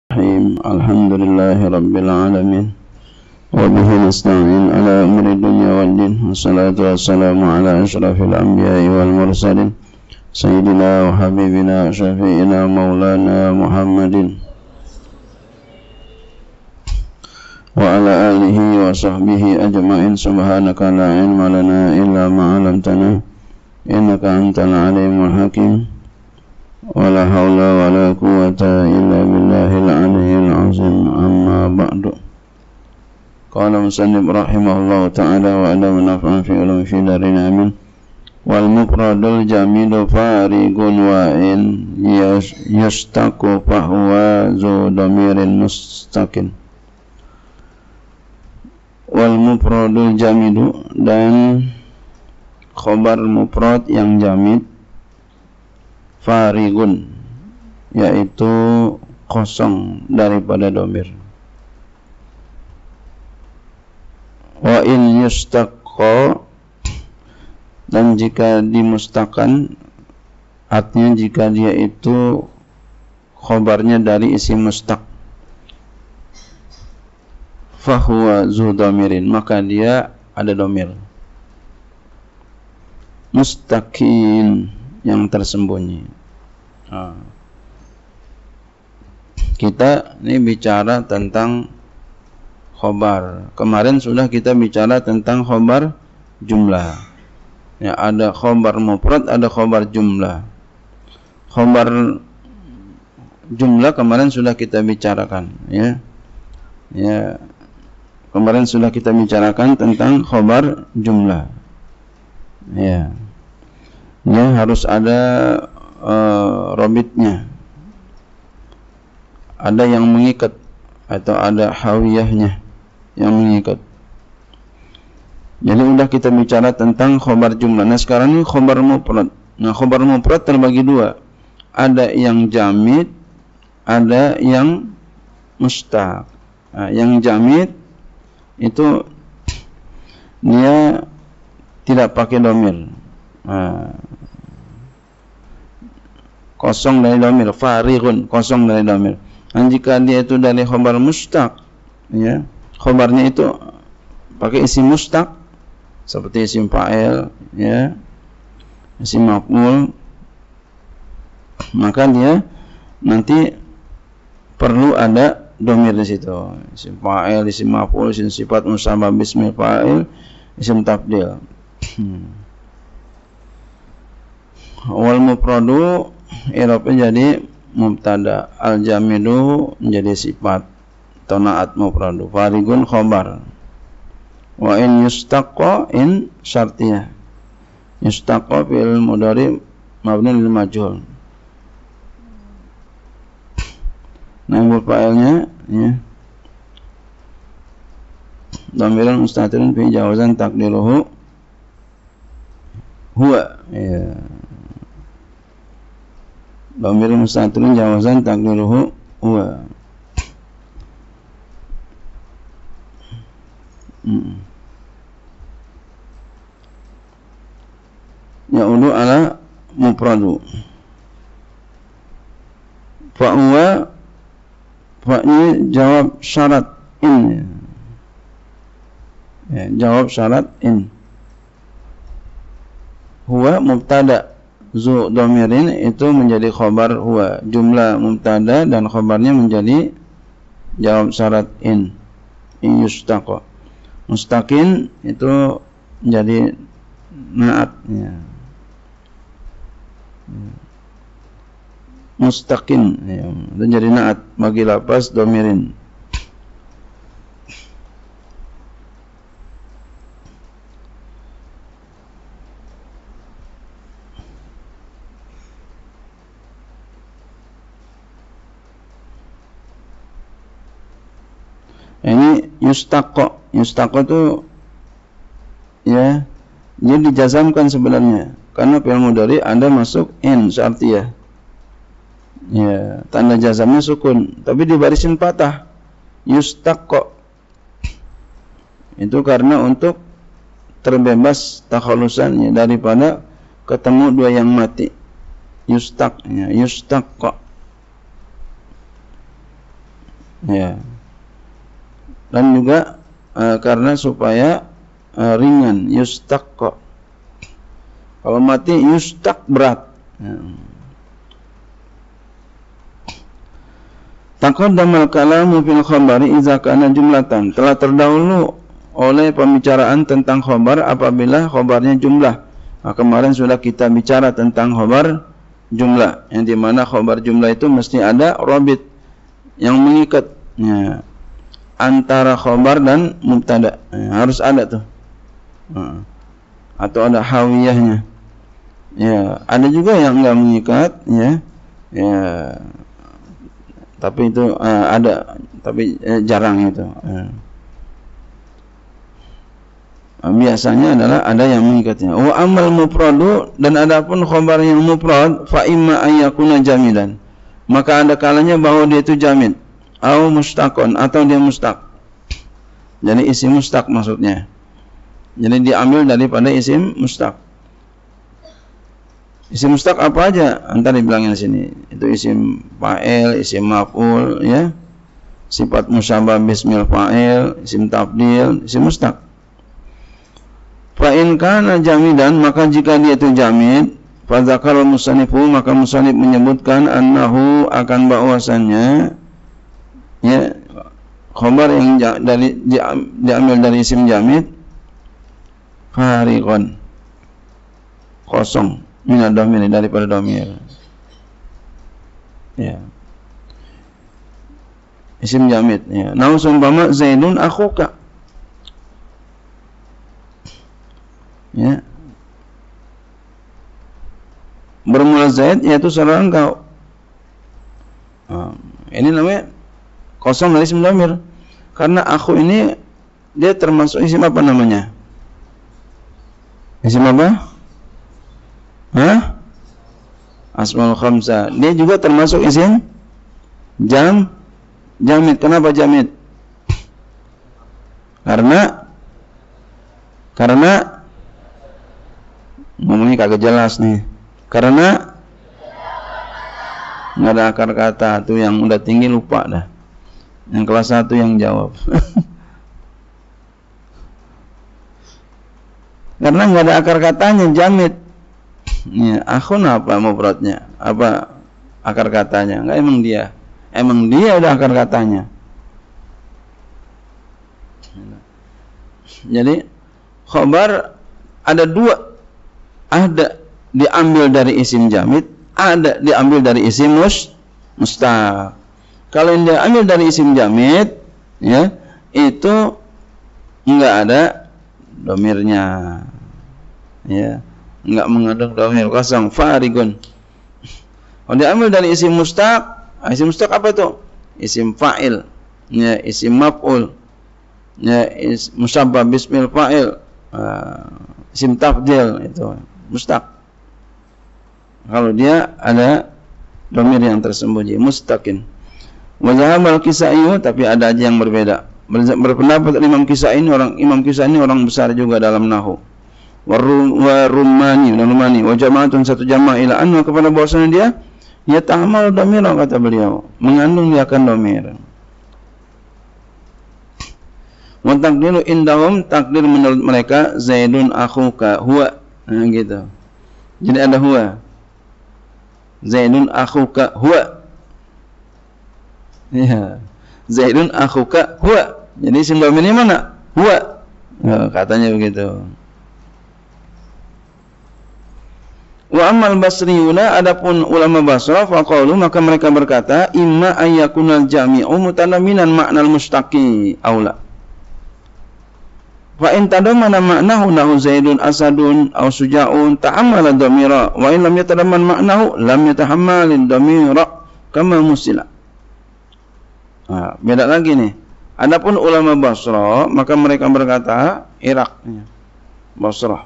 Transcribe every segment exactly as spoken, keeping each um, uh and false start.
Alhamdulillahi Rabbil Alamin wa bihi nasta'in ala amri dunya wal din wassalatu wassalamu ala ashrafil anbiya'i wal mursalin sayyidina wa habibina syafi'ina maulana Muhammadin wa ala alihi wa sahbihi ajma'in. Subhanaka la ilma lana illa ma 'allamtana innaka antal alimul hakim. Wala haula wala quwwata illa billahil aliyyil azim. Amma ba'du. Qala musannif rahimahullahu ta'ala wa adamu naf'an fi ulum fi darin amin. Wal mufradul jamidu farigun wa in yastaqu fahuwa zu damirin mustaqin. Wal mufradul jamidu, dan khobar mufrad yang jamid, farigun, yaitu kosong daripada domir. Wa in yustaqqa, dan jika dimustakan, artinya jika dia itu khobarnya dari isim mustaq, fahuwa zu domirin, maka dia ada domir. Mustaqin, yang tersembunyi. Nah, kita ini bicara tentang khobar. Kemarin sudah kita bicara tentang khobar jumlah. Ya, ada khobar mufrad, ada khobar jumlah. Khobar jumlah kemarin sudah kita bicarakan. Ya, ya, kemarin sudah kita bicarakan tentang khobar jumlah. Ya. Ya, harus ada uh, robitnya, ada yang mengikat atau ada hawiyahnya yang mengikat. Jadi sudah kita bicara tentang khobar jumlah. Nah, sekarang ini khobar mufrad. Nah, khobar mufrad terbagi dua, ada yang jamid, ada yang mustaq. Nah, yang jamid itu dia tidak pakai domir. Nah, kosong dari domir, farigun, kosong dari domir. Dan jika dia itu dari khobar mustaq, ya, khobarnya itu pakai isim mustaq, seperti isim fa'il, ya, isim maf'ul, maka dia nanti perlu ada domir di situ. Isim fa'il, isim maf'ul, isim sifat musabbab bismil fa'il, isim tabdil. Hmm. Wal mufradu i'rabnya jadi mubtada, al jamidu menjadi sifat atau na'at mufradu, farigun khobar. Wa in yustaqqa, in syartiyah. Yustaqqa fi'il mudhari mabni lil majhul. Naibul fa'ilnya, ya, dhamirun mustatirun fi jawazan taqdiruhu huwa, ya. Dhamir mustatirun jawazan taqdiruhu huwa. Hmm. Ya'udu ala mufradu. Fa huwa, fa-nya jawab syarat in. Ya, jawab syarat in. Huwa mubtada, zu domirin itu menjadi khobar huwa, jumlah mubtada dan khobarnya menjadi jawab syarat in. In yustaqqa. Mustaqin itu menjadi naat, ya. Mustaqin, ya, itu jadi naat bagi lafaz domirin. Ini yustaqqa. Yustaqqa itu, ya, dia dijazamkan sebenarnya karena fi'il mudhari ada masuk in syartiyah. Ya, tanda jazamnya sukun, tapi di barisin patah. Yustaqqa. Itu karena untuk terbebas takhalusannya daripada ketemu dua yang mati. Yustaq, ya, yustaqqa. Ya. Dan juga uh, karena supaya uh, ringan, yustaq. Kalau mati yustaq berat. Ya. Taqaddamal kalamu fil khabari idza kana jumlatan. Telah terdahulu oleh pembicaraan tentang khabar apabila khabarnya jumlah. Nah, kemarin sudah kita bicara tentang khabar jumlah, yang dimana khabar jumlah itu mesti ada rabit yang mengikat ya, antara khabar dan mubtada. Ya, harus ada tuh. Nah, atau ada hawiyahnya. Ya, ada juga yang enggak mengikat ya. Ya. Tapi itu uh, ada, tapi uh, jarang itu. Uh. Biasanya adalah ada yang mengikatnya. Wa amal mufradu, dan adapun khabar yang mufrad fa imma ayyakuna jamidan. Maka ada kalanya bahwa dia itu jamid, au mustaqon, atau dia mustaq. Jadi isim mustaq maksudnya. Jadi diambil daripada isim mustaq. Isim mustaq apa aja? Antar dibilangin di sini. Itu isim fa'il, isim maf'ul, ya. Sifat musyabah bismil fa'il, isim tafdil, isim mustaq. Fa in kana jamidan, maka jika dia itu jamid, fa dzakara musannifu, maka musannif menyebutkan annahu, akan bahwasannya ya khabar yang dari diambil dari isim jamid fariqan, kosong, minad dhamir, daripada dhamir. Ya. Isim jamid ya. Nah, umpama Zaidun akhuka. Ya. Bermula Zaid yaitu saudara engkau. Nah, ini namanya kosong dari isim dhamir. Karena akhu ini dia termasuk isim apa namanya? Isim apa? Hah? Asmaul khamsah. Dia juga termasuk isim jam jamid. Kenapa jamid? Karena karena ngomongnya kagak jelas nih. Karena nggak ada akar kata. Tuh yang udah tinggi lupa dah. Yang kelas satu yang jawab. Karena nggak ada akar katanya, jamid. Ya, akhun apa mufradnya? Apa akar katanya? Enggak, emang dia. Emang dia ada akar katanya. Jadi khabar ada dua. Ada diambil dari isim jamid, ada diambil dari isim mus mustaq. Kalau yang diambil dari isim jamid, ya, itu enggak ada domirnya. Ya. Enggak mengandung dhamir, kosong, farigun. Kalau diambil dari isim mustaq, isim mustaq apa itu? Isim fa'il, ya, isim maf'ul, ya, is, musyabbah bismil fa'il, uh, isim tafdil, itu mustaq. Kalau dia ada dhamir yang tersembunyi, mustaqin. Wa zahabal Kisai, tapi ada aja yang berbeda. Berpendapat Imam Kisai ini orang Imam Kisai ini orang besar juga dalam nahwu. Wa rumani dan rumani wa jama'atun, satu jamaah, ila anna, kepada bahwasanya dia ya ta'amal dhamir, kata beliau, mengandung dia akan dhamir. Wa taqdiru indahum, takdir menurut mereka Zaidun akhuka huwa. Nah, gitu. Jadi ada huwa. Zaidun akhuka huwa. Ya. Zaidun akhuka huwa. Jadi isim dhamirnya mana? Huwa. Nah, katanya begitu. Wa ammal basriyuna, adapun ulama Basrah, faqalu, maka mereka berkata, imma ayyakunal jami'u mutalaminan ma'nal mustaqi aula. Fa in tadamana ma'nahu nahu Zaidun asadun aw suja'un ta'ammala dhamira, wa in lam yatadamman ma'nahu lam yatahammalid dhamira kama musila. Nah, beda lagi nih. Adapun ulama Basrah, maka mereka berkata, Irak, Basrah,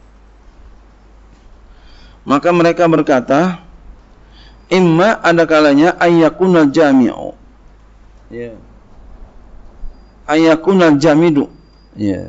maka mereka berkata, imma, ada kalanya ayyakunal jami'u, ya, ayyakunal jamidu, ya,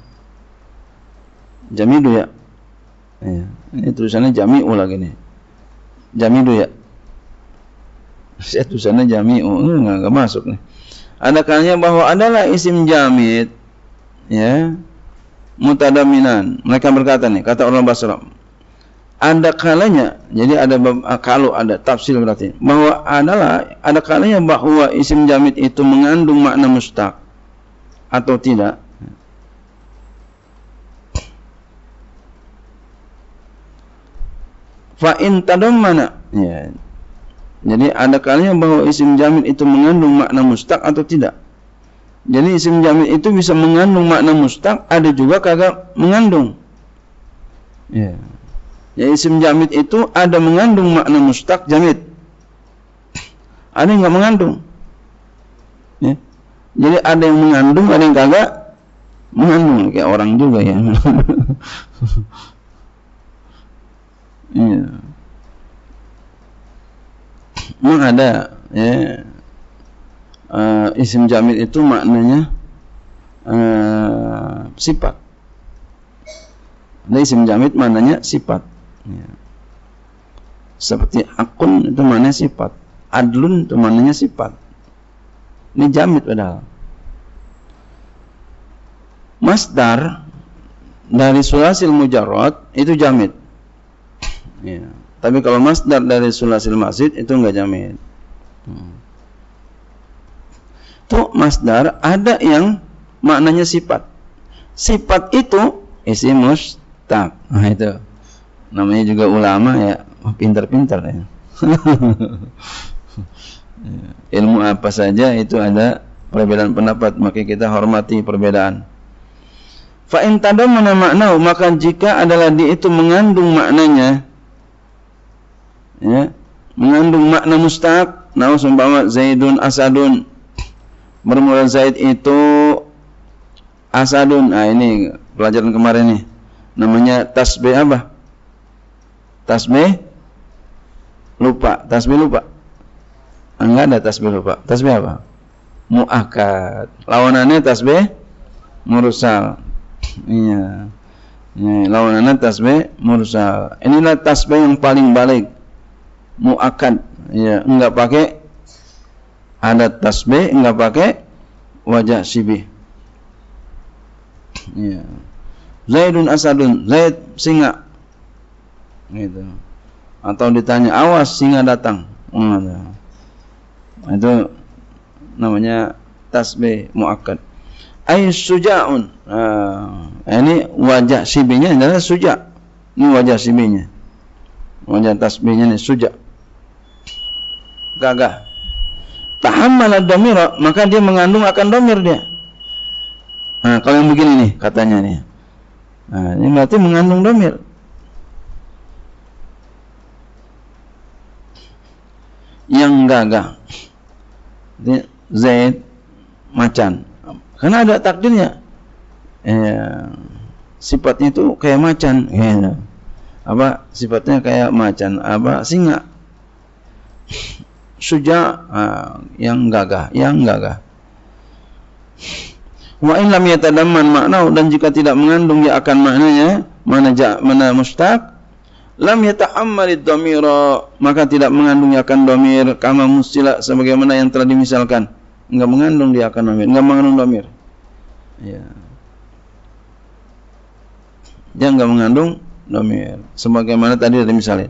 jamidu ya, ya. Ini tulisannya jami'u lagi nih, jamidu ya, saya tulisannya jami'u, enggak, enggak masuk nih. Ada kalanya bahwa adalah isim jamid, ya, mutadaminan. Mereka berkata nih, kata orang Basra, ada kalanya, jadi ada kalau ada tafsir berarti bahwa adalah ada kalanya bahwa isim jamid itu mengandung makna mustaq atau tidak. Fa in tadammana, ya. Jadi ada kalanya bahwa isim jamid itu mengandung makna mustaq atau tidak. Jadi isim jamid itu bisa mengandung makna mustaq, ada juga kagak mengandung. Ya. Ya, isim jamid itu ada mengandung makna mustaq jamid. Ada yang enggak mengandung. Ya. Jadi ada yang mengandung, ada yang kagak mengandung, kayak orang juga ya. Iya. Memang ada ya, uh, isim jamid itu maknanya uh, sifat. Ada isim jamid maknanya sifat ya. Seperti akun itu maknanya sifat, adlun itu maknanya sifat. Ini jamid padahal. Masdar dari sulasil mujarrad itu jamid ya. Tapi kalau masdar dari sulasil mazid itu enggak jamid. Hmm. Tuh masdar ada yang maknanya sifat. Sifat itu isim mustaq. Nah itu namanya juga ulama ya, pintar-pintar ya. Ilmu apa saja itu ada perbedaan pendapat, maka kita hormati perbedaan. Fa in tadammana maknahu, maka jika adalah di itu mengandung maknanya, ya, mengandung makna mustaq. Nah, umpama Zaidun Asadun, bermula Zaid itu Asadun. Nah, ini pelajaran kemarin nih. Namanya tasbih apa? Tasbih lupa. Tasbih lupa. Enggak ada tasbih lupa. Tasbih apa? Muakkad. Lawanannya tasbih mursal. Iya. Ya, lawanannya tasbih mursal. Inilah tasbih yang paling balik. Muakkad, ya, enggak pakai adat tasbih, enggak pakai wajah sibih. Ya. Zaidun Asadun, Zaid singa. Gitu. Atau ditanya, awas singa datang. Nah, itu namanya tasbih muakkad. Ay suja'un. Nah, ini wajah sibihnya adalah suja'. Ini wajah sibihnya. Wajah tasbihnya ini suja'. Gagah. Tahammala dhamira, maka dia mengandung akan dhamir dia. Nah, kalau yang begini nih katanya nih. Nah, ini berarti mengandung dhamir. Yang gagah. Zaid macan. Karena ada takdirnya. Eh, sifatnya itu kayak macan, ya. Apa sifatnya kayak macan, apa singa. Suja, uh, yang gagah, yang gagah. Wa in lam yatadamman maknahu, dan jika tidak mengandung dia akan maknanya, mana ja, mana mustaq, lam yata'ammalid dhamira, maka tidak mengandung dia akan dhamir, kama mustila, sebagaimana yang telah dimisalkan. Enggak mengandung dia akan dhamir, enggak mengandung dhamir. Ya. Dia enggak mengandung dhamir, sebagaimana tadi ada misalnya.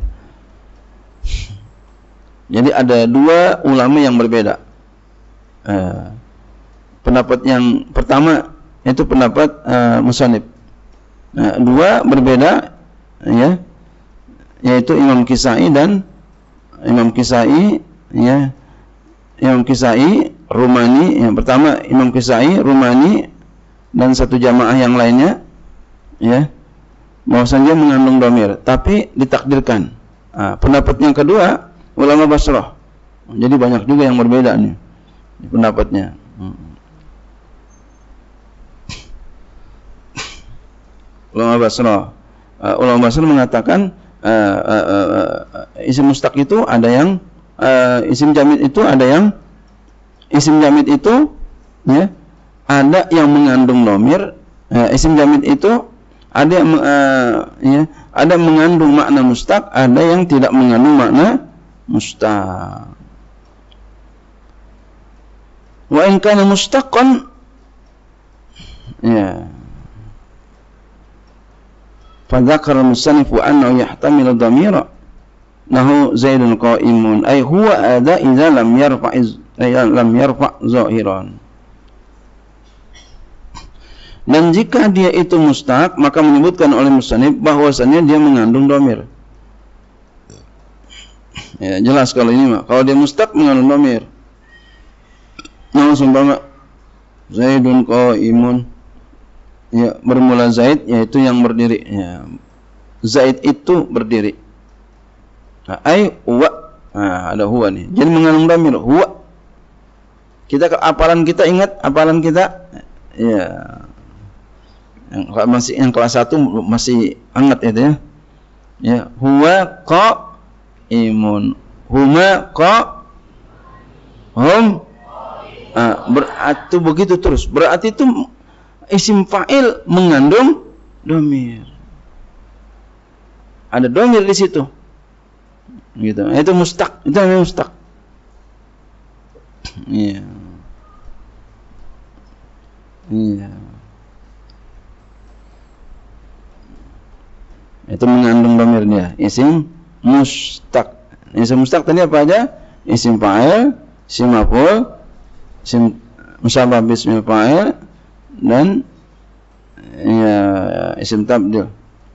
Jadi ada dua ulama yang berbeda. Uh, pendapat yang pertama itu pendapat uh, musannif. Uh, dua berbeda, ya, yaitu Imam Kisai dan Imam Kisai, ya, Imam Kisai Rumani. Yang pertama Imam Kisai Rumani dan satu jamaah yang lainnya, ya, bahwasanya mengandung dhamir, tapi ditakdirkan. Uh, pendapat yang kedua ulama Basrah. Jadi banyak juga yang berbeda nih pendapatnya. Hmm. Ulama Basrah, uh, ulama Basrah mengatakan uh, uh, uh, uh, isim mustaq itu ada yang uh, isim jamid itu ada yang isim jamid itu, ya, ada yang mengandung dhamir. Uh, isim jamid itu ada yang uh, ya, ada mengandung makna mustaq, ada yang tidak mengandung makna mustaq. Wa in kana mustaqqan, ya, fa dzakara al-musannif annahu yahtamilu dhamira nahu Zaidun qa'imun ay huwa ada idza lam yarfa lam yarfa zahiran. Dan jika dia itu mustaq, maka menyebutkan oleh musannif bahwasanya dia mengandung dhamir. Ya, jelas kalau ini mah. Kalau dia mustaq mengandung dhamir. Nah, seumpama Zaidun qa'imun, ya, bermula Zaid yaitu yang berdiri. Ya. Zaid itu berdiri. Nah, ai huwa. Nah, ada huwa nih. Jadi mengandung dhamir huwa. Kita hafalan kita ingat hafalan kita? Ya. Yang masih yang kelas satu masih hangat itu ya. Ya, huwa qa'imun. Huma qa hum. Ah, berarti begitu terus. Berarti itu isim fa'il mengandung dhamir. Ada dhamir di situ. Gitu. Itu mustaq, itu namanya mustaq. Iya. Iya. Itu mengandung dhamir dia, isim mustaq. Isim mustaq tadi apa aja? Isim fa'il, isim maf'ul, isim musyabbah bismil fa'il, dan ya isim tabdil.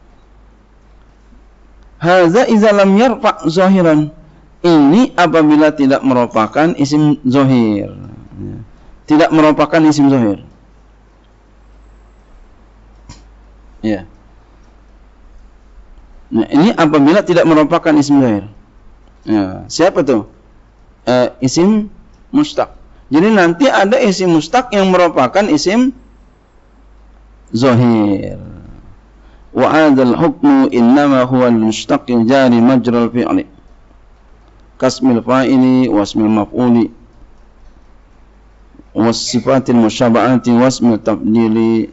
Hadza idza lam yarfa zahiran. Ini apabila tidak merupakan isim zahir. Tidak merupakan isim zahir. Ya. Nah, ini apabila tidak merupakan isim zahir. Ya, siapa tuh? Eh, isim mustaq. Jadi nanti ada isim mustaq yang merupakan isim zahir. Wa hadzal hukmu innama huwa al-mustaqil jari majra al-fi'li. Kasmil fa'ili wasmil maf'uli was sifatil musyabahati wasmil tabdili.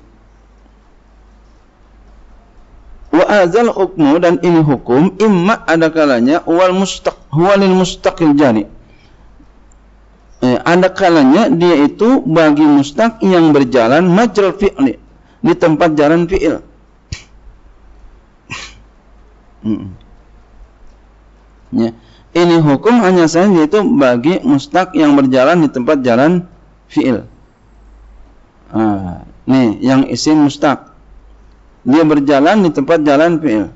Wa azal hukmu, dan ini hukum imma ada kalanya wal mustaq huwalil mustaqil jari. Eh, ada kalanya dia itu bagi mustaq yang berjalan majral fi'li, di tempat jalan fi'il. hmm. Ya. Ini hukum hanya saja itu bagi mustaq yang berjalan di tempat jalan fi'il. Ah, nih yang isim mustaq, dia berjalan di tempat jalan fi'il.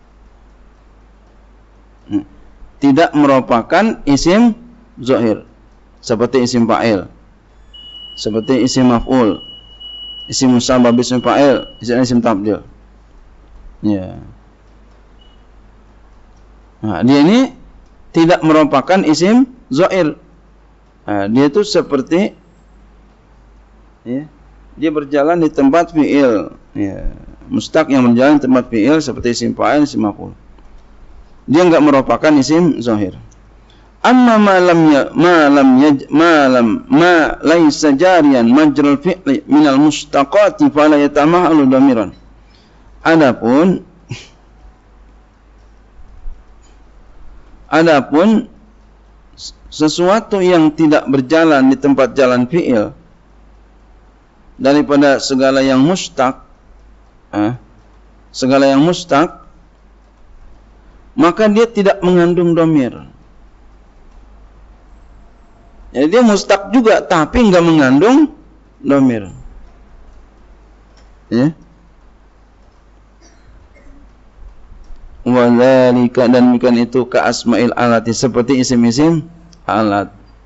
Tidak merupakan isim zahir. Seperti isim fa'il. Seperti isim maf'ul. Isim musyabbah bismil fa'il, isim isim tabdil. Ya. Nah, dia ini tidak merupakan isim zahir. Nah, dia itu seperti ya, dia berjalan di tempat fi'il. Ya. Mustaq yang berjalan di tempat fi'il seperti isim fa'il, isim maf'ul. Dia enggak merupakan isim zahir. Amma ma lam ya ma lam yaj ma lam ma laysa jariyan majral fi'li minal mustaqati fala yatamahalu dhamiran. Adapun Adapun sesuatu yang tidak berjalan di tempat jalan fi'il daripada segala yang mustaq, eh, segala yang mustaq, maka dia tidak mengandung dhamir. Jadi dia mustaq juga tapi enggak mengandung dhamir. Ya. Wadzalika, dan bukan itu ka asma'il alati, seperti isim-isim alat.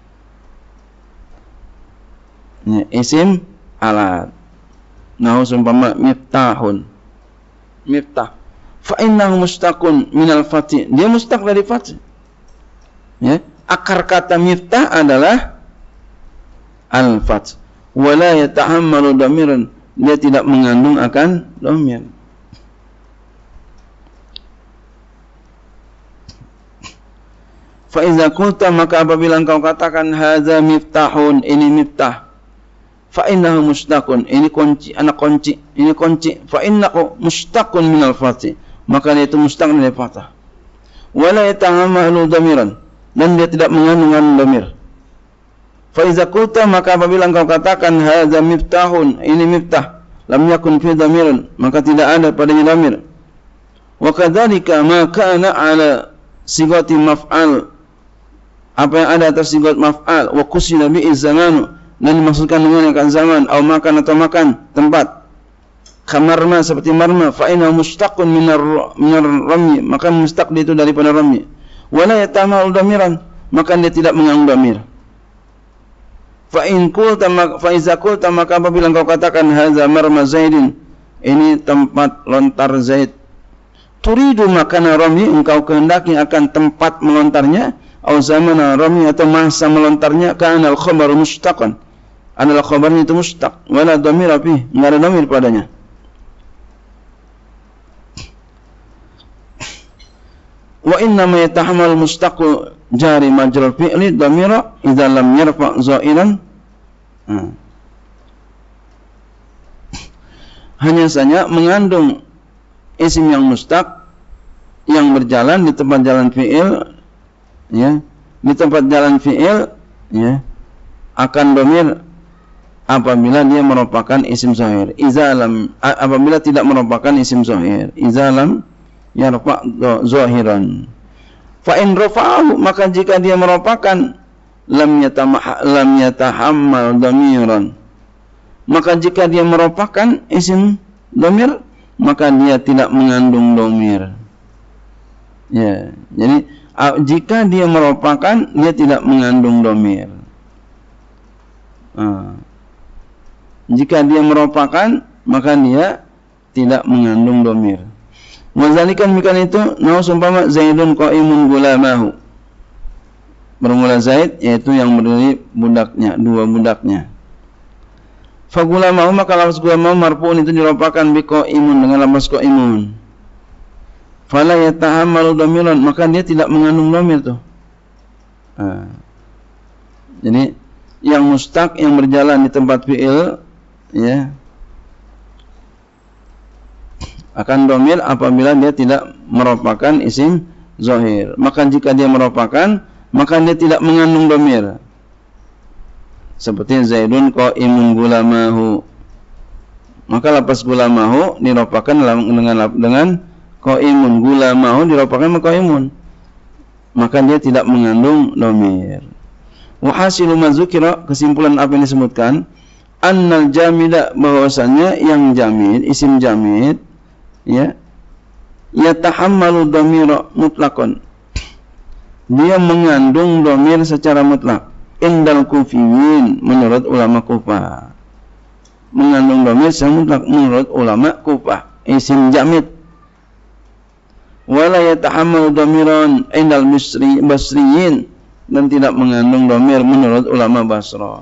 Ya, isim alat. Nah, umpama miftahun. Miftah. Fa innahu mustaqun minal fathi. Dia mustaq dari fath. Ya, akar kata miftah adalah al-fath. Wala yatahammalu dhamiran. Dia tidak mengandung akan dhamir. Fa iza qulta, maka apabila engkau katakan hadza miftahun, ini miftah, fa innahu mustaqun, ini kunci, anak kunci, ini kunci, fa innahu mustaqun minal fathi, maka dia itu mustaq dari fathah. Wala yatahammalu dhamiran, dan dia tidak mengandung dhamir. Fa iza qulta, maka apabila engkau katakan hadza miftahun, ini miftah, lam yakun fi dhamirun, maka tidak ada padanya dhamir. Wa kadzalika ma kana ala sigati maf'al, apa yang ada atas sigat maf'al, wa qusida bi zamanu, dan dimaksudkan dengan akan zaman, atau makan atau makan tempat. Kamarma, seperti marma, fa inna mustaqun minar minar rami, maka mustaq itu daripada rami. Wala yatamalu dhamiran, maka dia tidak mengandung dhamir. Fa in qulta, fa iza qulta, maka apabila engkau katakan hadza marma Zaidin, ini tempat lontar Zaid, turidu makana rami, engkau kehendaki akan tempat melontarnya, atau zamana rami, atau masa melontarnya, kana al-khabar mustaqan, adalah khabarnya itu mustaq, wala dhamir fi, enggak ada dhamir padanya. Wa inna ma yatahammal mustaqu jari majrur fi'li dhamira idza lam yarfa za'ilan. Hmm. Hanya saja mengandung isim yang mustaq yang berjalan di tempat jalan fi'il, ya, di tempat jalan fi'il, ya, akan dhamir apabila dia merupakan isim zahir. Idza lam, apabila tidak merupakan isim zahir. Idza lam yarfa zahiran. Fa in rafa'ahu, maka jika dia merupakan lam yatamah lam yatahammal dhamiran, maka jika dia merupakan isim dhamir, maka dia tidak mengandung dhamir. Ya, jadi jika dia merupakan, dia tidak mengandung dhamir. Nah, jika dia merupakan, maka dia tidak mengandung dhamir. Wazalikan mikan itu, nau sumpama Zaidun qa'imun gulamahu, bermula Zaid, yaitu yang berdiri budaknya, dua budaknya. Fa gulamahu, maka lafaz gulamahu marfu'un itu diropakan bi qa'imun, dengan lafaz qa'imun. Fala yatahammalu dhamiran, maka dia tidak mengandung dhamir tuh. Nah, jadi yang mustaq yang berjalan di tempat fi'il, ya, akan dhamir apabila dia tidak merupakan isim zahir. Maka jika dia merupakan, maka dia tidak mengandung dhamir. Seperti Zaidun qa'imun gulamahu, maka lafaz gulamahu diropakan dengan dengan qa'imun, gulamahu diropakan dengan qa'imun, maka dia tidak mengandung dhamir. Wa hasilu ma dzukira, kesimpulan apa yang disebutkan, annal jamida, bahwasanya yang jamid, isim jamid, ya, yatahammalu dhamira mutlaqan, dia mengandung dhamir secara mutlak. Indal kufiyin, menurut ulama Kufah, mengandung dhamir secara mutlak menurut ulama Kufah, isim jamid. Wala yatahammalu dhamiran indal misri basriyin, dan tidak mengandung dhamir menurut ulama Basra.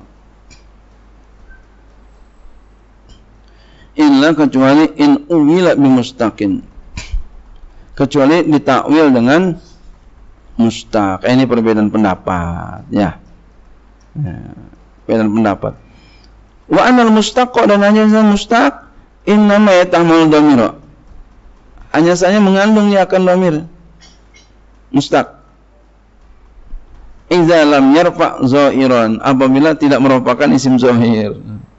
Illa, kecuali in uwila bimustaqin, kecuali ditakwil dengan mustaq. Ini perbedaan pendapat, ya, ya, perbedaan pendapat. Wa anal mustaq, dan hanya saja mustaq, innama yatahammalu dhamira, hanya saja mengandung dia akan dhamir mustaq. Idza lam yarfa zahiran, apabila tidak merupakan isim zahir.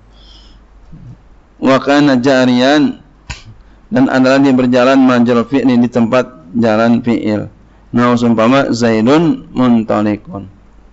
Wa kana jariyan, dan adalah dia berjalan majrur fi'li, di tempat jalan fi'il. Nah, umpama Zaidun muntaliqun,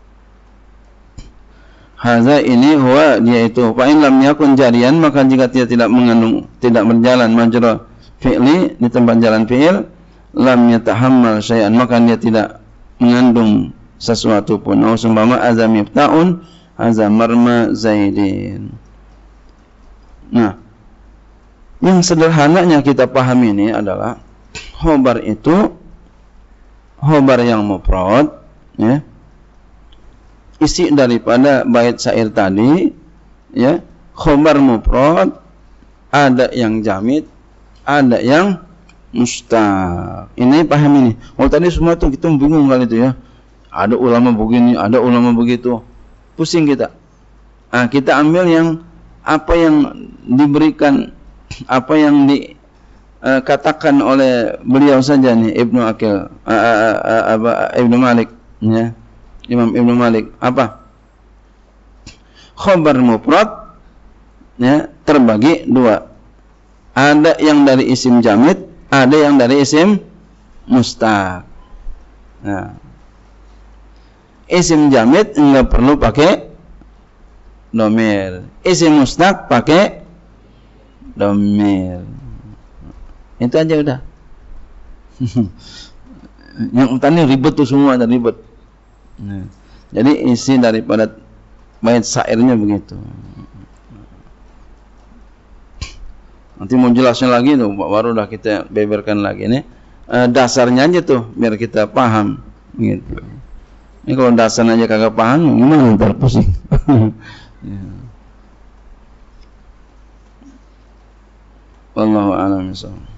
hadza, ini huwa, dia itu. Fa in lam yakun jariyan, maka jika dia tidak mengandung, tidak berjalan majrur fi'li di tempat jalan fi'il, lam yatahammal syai'an, maka dia tidak mengandung sesuatu pun. Nah, umpama azam miftahun, azam marma Zaidin. Nah, yang sederhananya kita pahami ini adalah khobar itu khobar yang mufrad, ya, isi daripada bait syair tadi, ya, khobar mufrad, ada yang jamid, ada yang mustaq. Ini paham ini. Oh, tadi semua tuh kita bingung kali itu, ya. Ada ulama begini, ada ulama begitu. Pusing kita. Nah, kita ambil yang apa yang diberikan, apa yang dikatakan uh, oleh beliau saja nih, Ibnu Aqil, uh, uh, uh, uh, Ibnu Malik, ya, Imam Ibnu Malik. Apa? khobar mufrad ya terbagi dua. Ada yang dari isim jamid, ada yang dari isim mustaq. Nah, isim jamid enggak perlu pakai domir. Isim mustaq pakai domir. Itu aja udah. Yang utama ribet tuh semua, ada ribet. Nah, jadi isi daripada bait syairnya begitu. Nanti mau jelasnya lagi tuh, baru udah kita beberkan lagi nih. E, dasarnya aja tuh biar kita paham gitu. Ini kalau dasarnya aja kagak paham gimana ntar pusing. Ya. Wallahu a'lam bishawab.